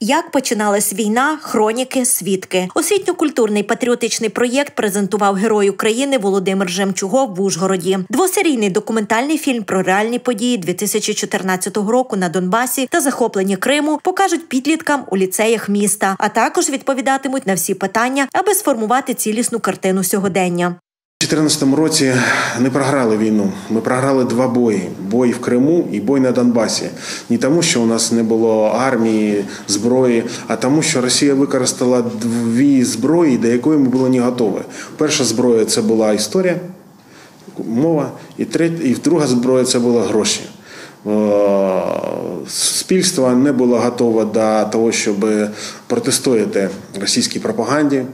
Як починалась війна, хроніки, свідки. Освітньо-культурний патріотичний проєкт презентував герой України Володимир Жемчугов в Ужгороді. Двосерійний документальний фільм про реальні події 2014 року на Донбасі та захоплення Криму покажуть підліткам у ліцеях міста, а також відповідатимуть на всі питання, аби сформувати цілісну картину сьогодення. У 2014 році не програли війну. Ми програли два бої. Бой в Криму і бой на Донбасі. Не тому, що у нас не було армії, зброї, а тому, що Росія використала дві зброї, до якої ми були не готові. Перша зброя – це була історія, мова, і друга зброя – це були гроші. Суспільство не було готове до того, щоб протистояти російській пропаганді.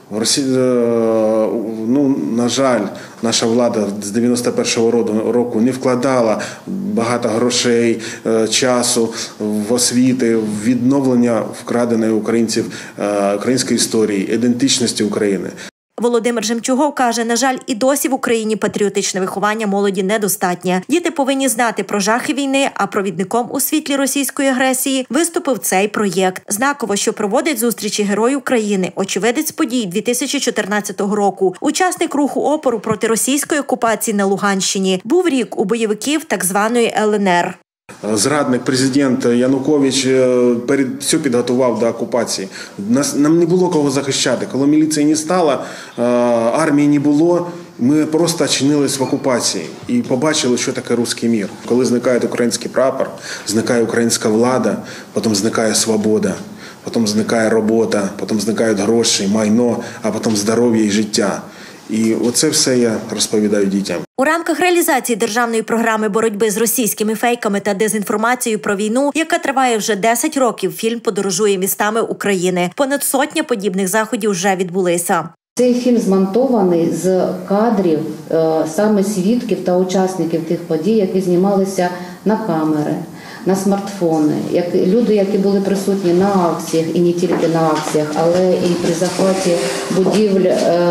На жаль, наша влада з 91-го року не вкладала багато грошей, часу в освіти, в відновлення вкраденої української історії, ідентичності України. Володимир Жемчугов каже, на жаль, і досі в Україні патріотичне виховання молоді недостатнє. Діти повинні знати про жахи війни, а провідником у світлі російської агресії виступив цей проєкт. Знаково, що проводить зустрічі Герой України, очевидець подій 2014 року, учасник руху опору проти російської окупації на Луганщині. Був рік у бойовиків так званої ЛНР. Зрадник президент Янукович все підготував до окупації. Нам не було кого захищати. Коли міліції не стало, армії не було, ми просто очинились в окупації і побачили, що таке русський мір. Коли зникає український прапор, зникає українська влада, потім зникає свобода, потім зникає робота, потім зникають гроші, майно, а потім здоров'я і життя. І оце все я розповідаю дітям. У рамках реалізації державної програми боротьби з російськими фейками та дезінформацією про війну, яка триває вже 10 років, фільм подорожує містами України. Понад сотня подібних заходів вже відбулися. Цей фільм змонтований з кадрів саме свідків та учасників тих подій, які знімалися на камери, на смартфони. Люди, які були присутні на акціях, і не тільки на акціях, але і при захваті будівель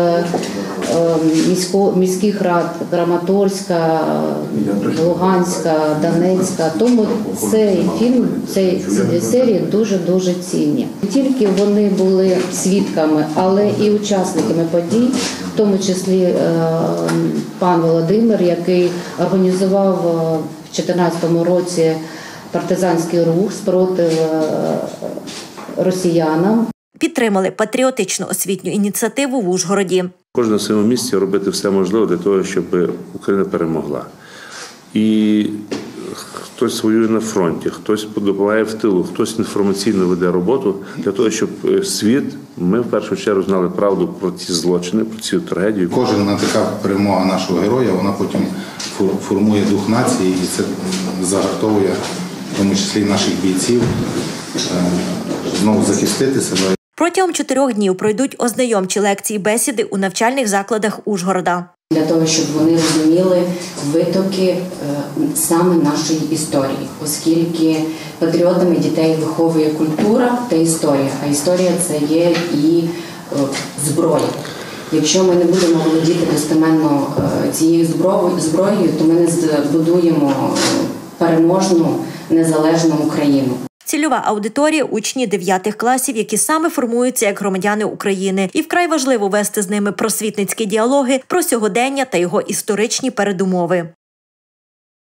міських рад Краматорська, Луганська, Донецька. Тому цей фільм, ці серії дуже-дуже цінні. Не тільки вони були свідками, але і учасниками подій, в тому числі пан Володимир, який організував в 2014 році партизанський рух спротив росіянам. Підтримали патріотичну освітню ініціативу в Ужгороді. Кожен на своєму місці робити все можливе для того, щоб Україна перемогла. І хтось воює на фронті, хтось допомагає в тилу, хтось інформаційно веде роботу для того, щоб світ, ми в першу чергу знали правду про ці злочини, про цю трагедію. Кожна така перемога нашого героя, вона потім формує дух нації і це загартовує, в тому числі і наших бійців, знову захистити себе. Протягом 4 днів пройдуть ознайомчі лекції-бесіди у навчальних закладах Ужгорода. Для того, щоб вони розуміли витоки саме нашої історії, оскільки патріотами дітей виховує культура та історія, а історія – це є і зброя. Якщо ми не будемо володіти достеменно цією зброєю, то ми не збудуємо переможну, незалежну Україну. Цільова аудиторія – учні 9 класів, які саме формуються як громадяни України. І вкрай важливо вести з ними просвітницькі діалоги про сьогодення та його історичні передумови.